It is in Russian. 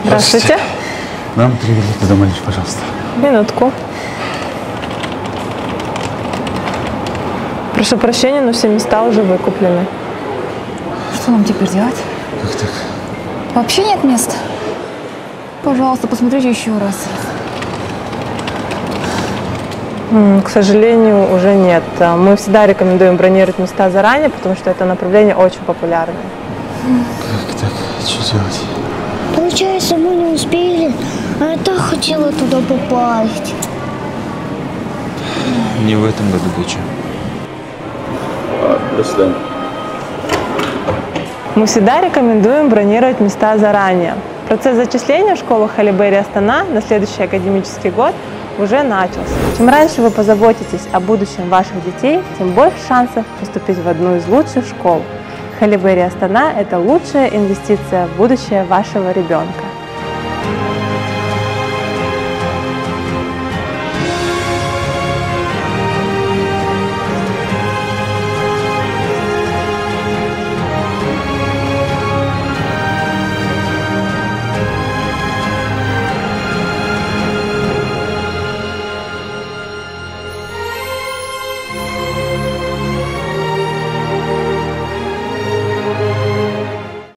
Здравствуйте. Нам 3 билета до Малдив, пожалуйста. Минутку. Прошу прощения, но все места уже выкуплены. Что нам теперь делать? Как так? Вообще нет мест. Пожалуйста, посмотрите еще раз. К сожалению, уже нет. Мы всегда рекомендуем бронировать места заранее, потому что это направление очень популярное. Как так? Что делать? Получается, мы не успели, а я так хотела туда попасть. Не в этом году, доча. До свидания. Мы всегда рекомендуем бронировать места заранее. Процесс зачисления в школу Halle Berry Астана на следующий академический год уже начался. Чем раньше вы позаботитесь о будущем ваших детей, тем больше шансов поступить в одну из лучших школ. Halle Berry Астана – это лучшая инвестиция в будущее вашего ребенка.